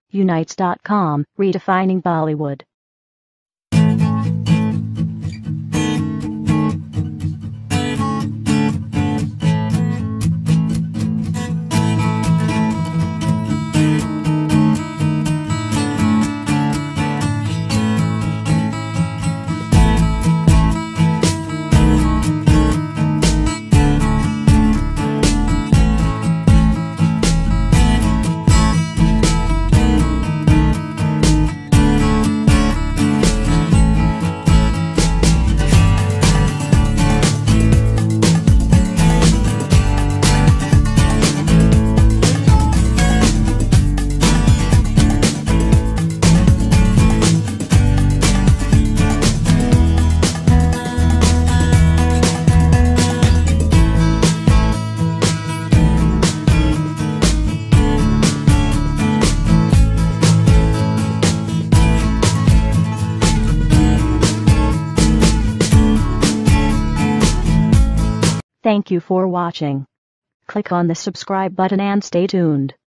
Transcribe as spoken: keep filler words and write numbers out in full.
Unites dot com, redefining Bollywood. Thank you for watching. Click on the subscribe button and stay tuned.